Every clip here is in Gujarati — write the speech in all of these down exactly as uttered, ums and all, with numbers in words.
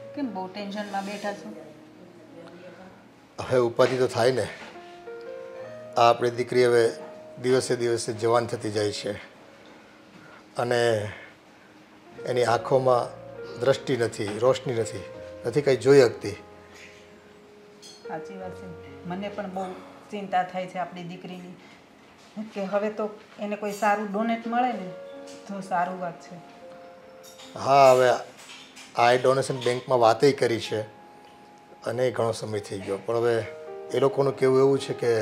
કેમ બહુ ટેન્શનમાં બેઠા છો? હવે ઉપાધિ તો થાય ને. આ આપણી દીકરી હવે દિવસે દિવસે જવાન થતી જાય છે અને એની આંખોમાં દ્રષ્ટિ નથી, રોશની નથી, નથી કંઈ જોઈ શકતી. સાચી વાત છે. મને પણ બહુ ચિંતા થાય છે આપણી દીકરીની, કે હવે તો એને કોઈ સારું ડોનેટ મળે ને તો સારું વાત છે. હા, હવે આ ડોનેશન બેંકમાં વાતેય કરી છે અને ઘણો સમય થઈ ગયો, પણ હવે એ લોકોનું કહેવું એવું છે કે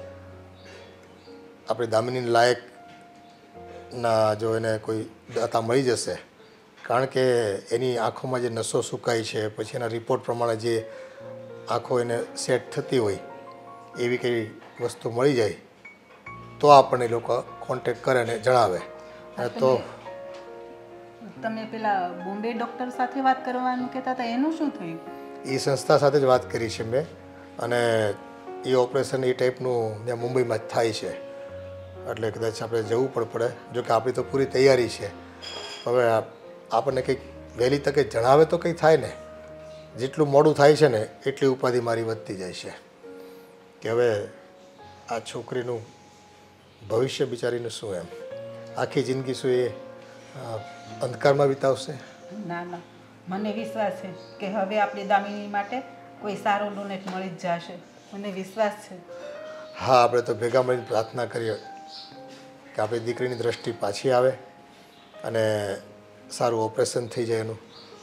આપણી દામિની લાયકના જો એને કોઈ દાતા મળી જશે, કારણ કે એની આંખોમાં જે નસો સુકાય છે, પછી એના રિપોર્ટ પ્રમાણે જે આંખો એને સેટ થતી હોય એવી કંઈ વસ્તુ મળી જાય તો આપણને એ લોકો કોન્ટેક્ટ કરે અને જણાવે. તો તમે પેલા બોમ્બે ડૉક્ટર સાથે વાત કરવાનું કહેતા હતા, એનું શું થયું? એ સંસ્થા સાથે જ વાત કરી છે મેં, અને એ ઓપરેશન એ ટાઈપનું ત્યાં મુંબઈમાં જ થાય છે, એટલે કદાચ આપણે જવું પણ પડે. જોકે આપણી તો પૂરી તૈયારી છે. હવે આપણને કંઈક વહેલી તકે જણાવે તો કંઈ થાય ને. જેટલું મોડું થાય છે ને એટલી ઉપાધિ મારી વધતી જાય છે કે હવે આ છોકરીનું ભવિષ્ય બિચારીનું શું, એમ આખી જિંદગી શું એ અંધકારમાં વિતાવશે? ના ના, મને વિશ્વાસ છે કે હવે આપણી દામિની માટે કોઈ સારો ડોનેટ મળી જ જશે, મને વિશ્વાસ છે. હા, આપણે તો ભેગા મળીને પ્રાર્થના કરીએ કે આપણી દીકરીની દ્રષ્ટિ પાછી આવે અને સારું ઓપરેશન થઈ જાય, એનું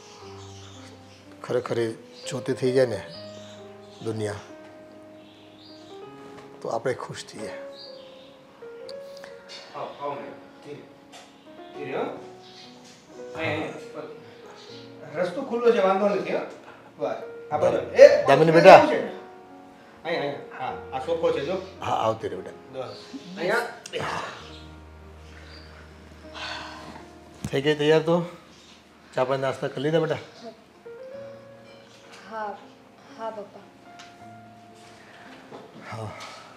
ખરેખર જોતી થઈ જાય ને દુનિયા, તો આપણે ખુશ થઈએ. રસ્તો ખુલ્લો છે, વાંધો નથી. દામિની બેટા, આ સોફો છે જો. હા, આવતી રહે બેટા. થઈ ગઈ તૈયાર? તો ચા પાણી નાસ્તા કરી લીધા બેટા? હા હા પપ્પા. હા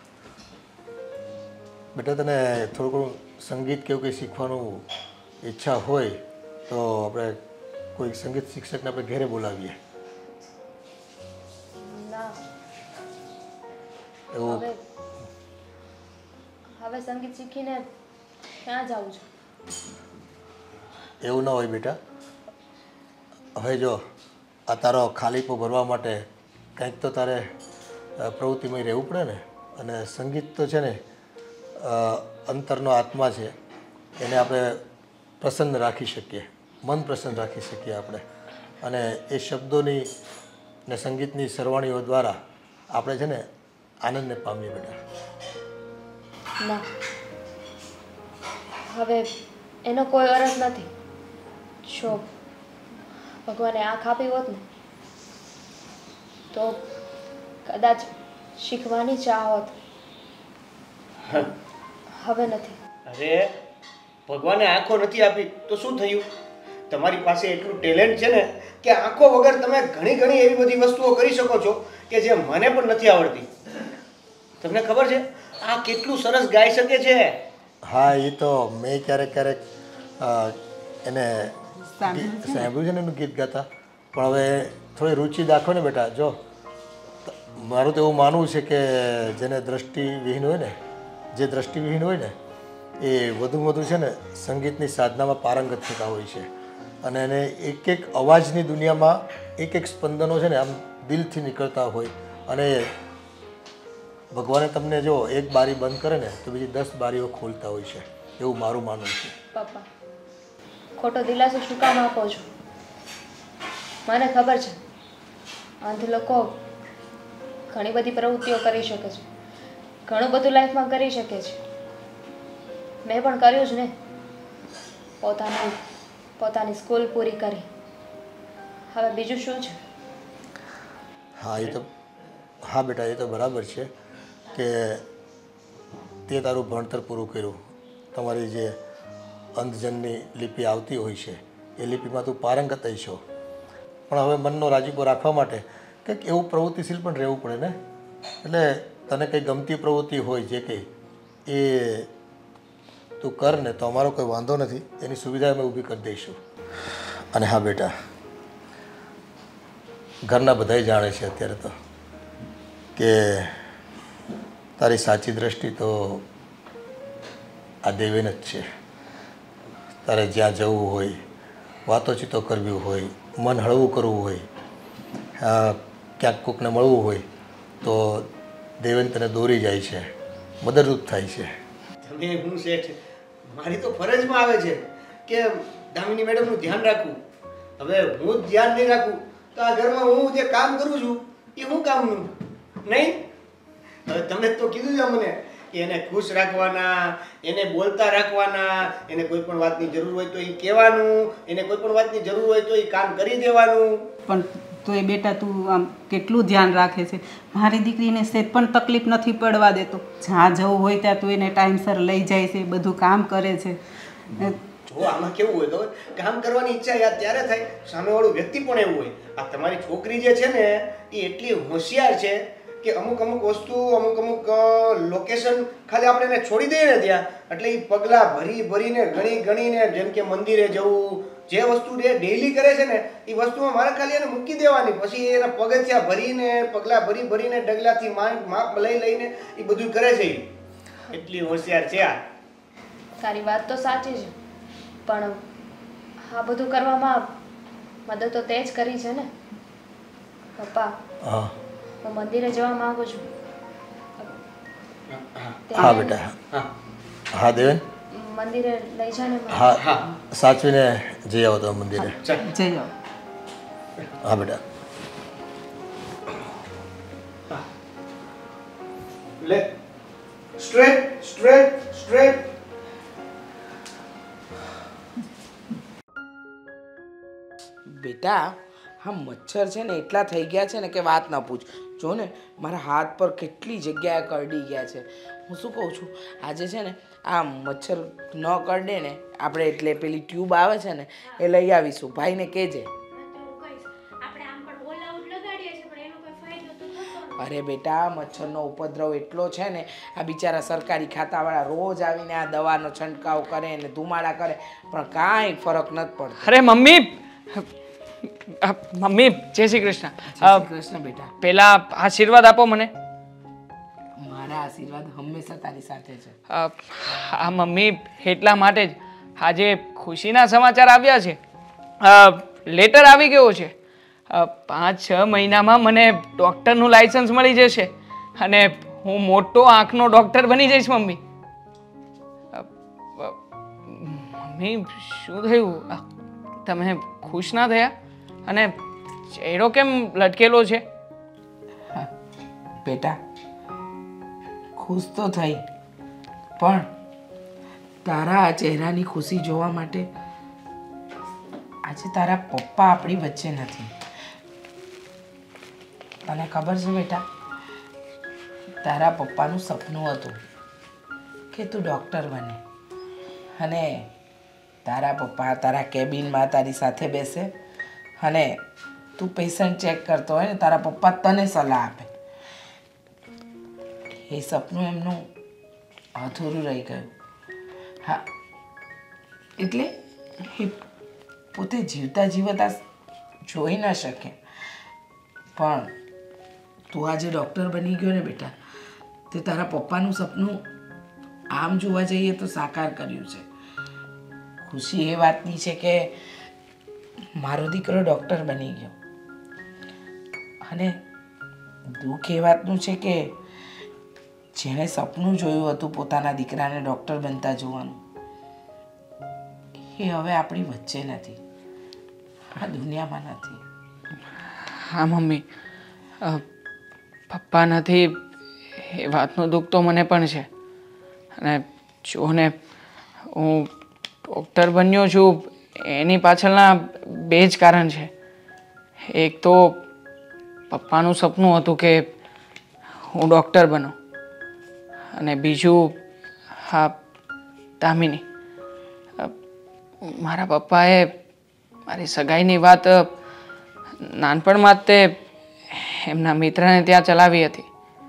બેટા, તને થોડું ઘણું સંગીત કેવું કંઈ શીખવાનું ઈચ્છા હોય તો આપણે કોઈ સંગીત શિક્ષકને આપણે ઘરે બોલાવીએ. ના, એવું હવે હવે સંગીત શીખીને ક્યાં જાઉં છું? એવું ના હોય બેટા. હવે જો આ તારો ખાલીપો ભરવા માટે કંઈક તો તારે પ્રવૃત્તિમય રહેવું પડે ને. અને સંગીત તો છે ને અંતરનો આત્મા છે, એને આપણે પ્રસન્ન રાખી શકીએ, મન પ્રસન્ન રાખી શકીએ આપણે. અને એ શબ્દોની ને સંગીતની સરવાણીઓ દ્વારા આપણે છે ને આનંદને પામીએ બેટા. ના, હવે એનો કોઈ અર્થ નથી. જો ભગવાને આંખ આપી હોત ને તો કદાચ શીખવાની ચાહ હોત, હવે નથી. અરે ભગવાને આંખો નથી આપી તો શું થયું? તમારી પાસે એટલું ટેલેન્ટ છે ને કે આંખો વગર તમે ઘણી ઘણી એવી બધી વસ્તુઓ કરી શકો છો કે જે મને પણ નથી આવડતી. તમને ખબર છે આ કેટલું સરસ ગાઈ શકે છે? હા, એ તો મેં ક્યારેક ક્યારેક એને સાંભળ્યું છે ને એનું ગીત ગાતા, પણ હવે થોડી રુચિ દાખવો ને બેટા. જો મારું તો એવું માનવું છે કે જેને દ્રષ્ટિવિહીન હોય ને, જે દ્રષ્ટિવિહીન હોય ને એ વધુમાં વધુ છે ને સંગીતની સાધનામાં પારંગત થતા હોય છે, અને એને એક એક અવાજની દુનિયામાં એક એક સ્પંદનો છે ને આમ દિલથી નીકળતા હોય. અને ભગવાને તમને જો એક બારી બંધ કરે ને તો બીજી દસ બારીઓ ખોલતા હોય છે, એવું મારું માનવું છે. પપ્પા, ખોટો દિલાસો શું કામ આપો છો? મને ખબર છે અંધ લોકો ઘણી બધી પ્રવૃત્તિઓ કરી શકે છે, ઘણું બધું લાઈફમાં કરી શકે છે. મેં પણ કર્યું જ ને. પોતાની પોતાની સ્કૂલ પૂરી કરી, હવે બીજું શું છે? હા, એ તો હા બેટા, એ તો બરાબર છે કે તે તારું ભણતર પૂરું કર્યું. તમારી જે અંધજનની લિપિ આવતી હોય છે એ લિપિમાં તું પારંગત છો, પણ હવે મનનો રાજીપો રાખવા માટે કંઈક એવું પ્રવૃત્તિશીલ પણ રહેવું પડે ને. એટલે તને કંઈ ગમતી પ્રવૃત્તિ હોય જે કંઈ એ તું કર ને તો અમારો કોઈ વાંધો નથી, એની સુવિધા અમે ઊભી કરી દઈશું. અને હા બેટા, ઘરના બધાય જાણે છે અત્યારે તો કે તારી સાચી દ્રષ્ટિ તો આ દેવેન જ છે. તારે જ્યાં જવું હોય, વાતોચીતો કરવી હોય, મન હળવું કરવું હોય, ક્યાંક કોકને મળવું હોય તો દેવેન તને દોરી જાય છે, મદદરૂપ થાય છે. તમે હું શેઠ, મારી તો ફરજમાં આવે છે કે દામિની મેડમનું ધ્યાન રાખવું. હવે હું જ ધ્યાન નહીં રાખું તો આ ઘરમાં હું જે કામ કરું છું એ શું કામનું નહીં? હવે તમે તો કીધું છે મને કે એને ખુશ રાખવાના, એને બોલતા રાખવાના, એને કોઈ પણ વાતની જરૂર હોય તો એ કહેવાનું, એને કોઈ પણ વાતની જરૂર હોય તો એ કામ કરી દેવાનું. પણ તો એ બેટા તું આમ કેટલું ધ્યાન રાખે છે. મારી દીકરીને સેજ પણ તકલીફ નથી પડવા દેતો. જ્યાં જવું હોય ત્યાં તું એને ટાઈમસર લઈ જાય છે, બધું કામ કરે છે. જો આમાં કેવું હોય તો કામ કરવાની ઈચ્છા યાદ ત્યારે થાય, સામેવાળું વ્યક્તિ પણ એવું હોય. આ તમારી છોકરી જે છે ને એ એટલી હોશિયાર છે કે અમુક અમુક વસ્તુ, અમુક અમુક લોકેશન ખાલી આપણે એને છોડી દઈએ ને ત્યાં એટલે એ પગલાં ભરી ભરીને ગણી ગણીને, જેમ કે મંદિરે જવું, જે વસ્તુ ડેઈલી કરે છે ને એ વસ્તુમાં મારે ખાલી એને મૂકી દેવાની, પછી એના પગથિયા ભરીને, પગલાં ભરી ભરીને, ડગલાથી માપ લઈ લઈને એ બધું કરે છે. એટલી હોશિયાર છે આ. તારી વાત તો સાચી છે, પણ આ બધું કરવામાં મદદ તો તે જ કરી છે ને પપ્પા. હા હું મંદિરે જવા માંગુ છું. હા બેટા. હા દેવેન, મંદિરે લઈ જા ને. હા હા સાચવીને જઈ આવો તમે મંદિરે. જઈ આવો. હા બેટા. લે સ્ટ્રેટ સ્ટ્રેટ સ્ટ્રેટ. બેટા હા મચ્છર છે ને એટલા થઈ ગયા છે ને કે વાત ન પૂછ. જો ને મારા હાથ પર કેટલી જગ્યાએ કરડી ગયા છે. હું શું કહું છું, આજે છે ને આ મચ્છર ન કરડે ને આપણે એટલે પેલી ટ્યુબ આવે છે ને એ લઈ આવીશું. ભાઈને કહેજે. અરે બેટા મચ્છરનો ઉપદ્રવ એટલો છે ને, આ બિચારા સરકારી ખાતાવાળા રોજ આવીને આ દવાનો છંટકાવ કરે ને ધુમાડા કરે પણ કાંઈ ફરક નથી પડતો. અરે મમ્મી, મમ્મી જય શ્રી કૃષ્ણ. જય શ્રી કૃષ્ણ બેટા. પેલા આશીર્વાદ આપો મને. મારા આશીર્વાદ હંમેશા તારી સાથે છે. હા મમ્મી, એટલા માટે જ આજે ખુશીના સમાચાર આવ્યા છે. લેટર આવી ગયો છે. પાંચ છ મહિનામાં મને ડૉક્ટરનું લાઇસન્સ મળી જશે અને હું મોટો આંખનો ડૉક્ટર બની જઈશ. મમ્મી મમ્મી શું થયું? તમે ખુશ ના થયા અને ચહેરો કેમ લટકેલો છે? બેટા ખુશ તો થઈ, પણ તારા આ ચહેરાની ખુશી જોવા માટે આજે તારા પપ્પા આપણી વચ્ચે નથી. તને ખબર છે બેટા, તારા પપ્પાનું સપનું હતું કે તું ડૉક્ટર બને અને તારા પપ્પા તારા કેબિનમાં તારી સાથે બેસે અને તું પેશન્ટ ચેક કરતો હોય ને તારા પપ્પા તને સલાહ આપે. એ સપનું એમનું અધૂરું રહી ગયું. હા એટલે એ પોતે જીવતા જીવતા જોઈ ન શકે, પણ તું આજે ડૉક્ટર બની ગયો ને બેટા, તે તારા પપ્પાનું સપનું આમ જોવા જઈએ તો સાકાર કર્યું છે. ખુશી એ વાતની છે કે મારો દીકરો ડૉક્ટર બની ગયો અને દુઃખ એ વાતનું છે કે જેણે સપનું જોયું હતું પોતાના દીકરાને ડૉક્ટર બનતા જોવાનું, એ હવે આપણી વચ્ચે નથી, આ દુનિયામાં નથી. હા મમ્મી, પપ્પા નથી એ વાતનું દુઃખ તો મને પણ છે. અને જો ને હું ડૉક્ટર બન્યો છું એની પાછળના બે જ કારણ છે. એક તો પપ્પાનું સપનું હતું કે હું ડૉક્ટર બનું અને બીજું હા દામિની. મારા પપ્પાએ મારી સગાઈની વાત નાનપણમાં જ તે એમના મિત્રને ત્યાં ચલાવી હતી.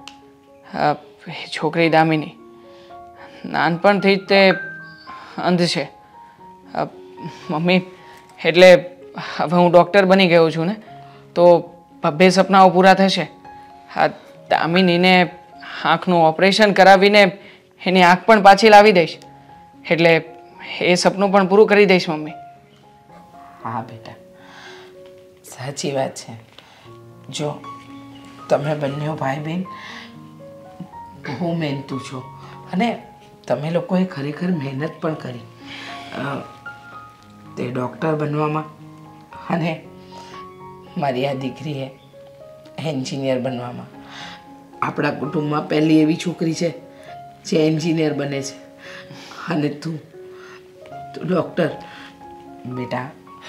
છોકરી દામિની નાનપણથી જ તે અંધ છે. મમ્મી એટલે હવે હું ડૉક્ટર બની ગયો છું ને તો બબ્બે સપનાઓ પૂરા થશે. હા, દામિનીને આંખનું ઓપરેશન કરાવીને એની આંખ પણ પાછી લાવી દઈશ. એટલે એ સપનું પણ પૂરું કરી દઈશ મમ્મી. હા બેટા, સાચી વાત છે. જો તમે બંને ભાઈ બહેન બહુ મહેનતુ છો અને તમે લોકોએ ખરેખર મહેનત પણ કરી તે ડૉક્ટર બનવામાં, અને મારી આ દીકરીએ એન્જિનિયર બનવામાં. આપણા કુટુંબમાં પહેલી એવી છોકરી છે જે એન્જિનિયર બને છે, અને તું તું ડૉક્ટર. બેટા,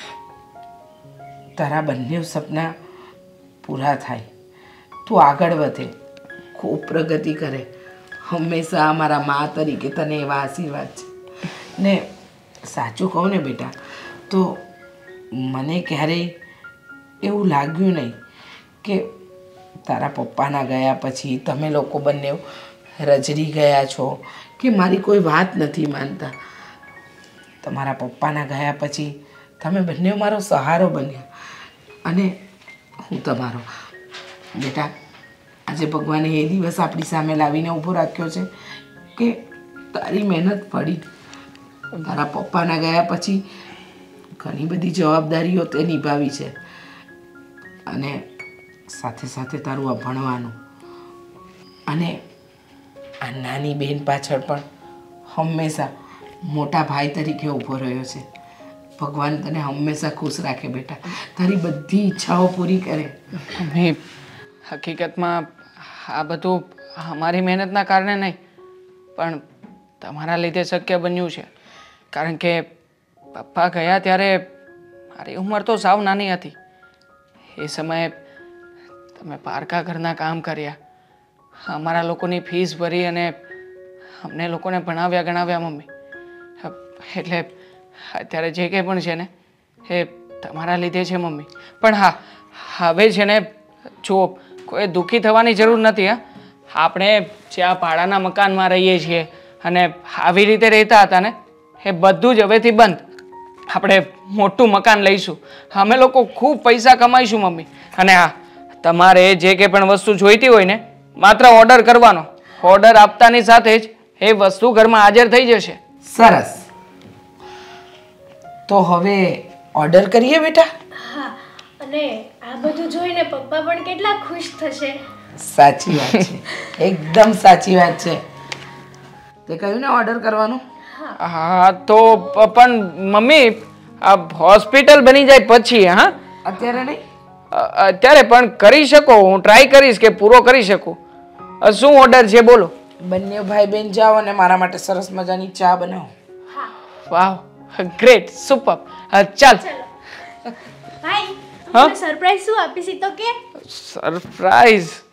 તારા બંને સપના પૂરા થાય, તું આગળ વધે, ખૂબ પ્રગતિ કરે. હંમેશા અમારા મા તરીકે તને એવા આશીર્વાદ છે. ને સાચું કહું ને બેટા, તો મને ક્યારેય એવું લાગ્યું નહીં કે તારા પપ્પાના ગયા પછી તમે લોકો બંને રજડી ગયા છો કે મારી કોઈ વાત નથી માનતા. તમારા પપ્પાના ગયા પછી તમે બંને મારો સહારો બન્યા અને હું તમારો. બેટા, આજે ભગવાને એ દિવસ આપણી સામે લાવીને ઊભો રાખ્યો છે કે તારી મહેનત ફળી. તારા પપ્પાના ગયા પછી ઘણી બધી જવાબદારીઓ તે નિભાવી છે, અને સાથે સાથે તારું આ ભણવાનું, અને આ નાની બહેન પાછળ પણ હંમેશા મોટા ભાઈ તરીકે ઊભો રહ્યો છે. ભગવાન તને હંમેશા ખુશ રાખે બેટા, તારી બધી ઈચ્છાઓ પૂરી કરે. મમ્મી, હકીકતમાં આ બધું અમારી મહેનતના કારણે નહીં, પણ તમારા લીધે શક્ય બન્યું છે. કારણ કે પપ્પા ગયા ત્યારે મારી ઉંમર તો સાવ નાની હતી. એ સમયે તમે પારકા ઘરના કામ કર્યા, અમારા લોકોની ફીસ ભરી અને અમને લોકોને ભણાવ્યા ગણાવ્યા મમ્મી. એટલે અત્યારે જે કંઈ પણ છે ને એ તમારા લીધે છે મમ્મી. પણ હા, હવે છે ને જુઓ, કોઈ દુઃખી થવાની જરૂર નથી. હા, આપણે જ્યાં ભાડાના મકાનમાં રહીએ છીએ અને આવી રીતે રહેતા હતા ને, એ બધું જ હવેથી બંધ. આપણે મોટું મકાન લઈશું, અમે લોકો ખૂબ પૈસા કમાઈશું મમ્મી. અને હા, તમારે જે કંઈ પણ વસ્તુ જોઈતી હોય ને, માત્ર ઓર્ડર કરવાનો. ઓર્ડર આપતાની સાથે જ એ વસ્તુ ઘરમાં હાજર થઈ જશે. સરસ, તો હવે ઓર્ડર કરીએ બેટા. હા, અને આ બધું જોઈને પપ્પા પણ કેટલા ખુશ થશે. સાચી વાત છે, એકદમ સાચી વાત છે. તે કહ્યું ને ઓર્ડર કરવાનું. હા, તો પણ મમ્મી, આ હોસ્પિટલ બની જાય પછી. હા, અત્યારે નહીં. અત્યારે પણ કરી શકો, હું ટ્રાય કરીશ કે પૂરો કરી શકું. શું ઓર્ડર છે બોલો. બંને ભાઈ બહેન જાઓ અને મારા માટે સરસ મજાની ચા બનાવો. Wow, great, super. ચાલ. ભાઈ, તમને સરપ્રાઈઝ શું આપીશ તો કે? સરપ્રાઈઝ?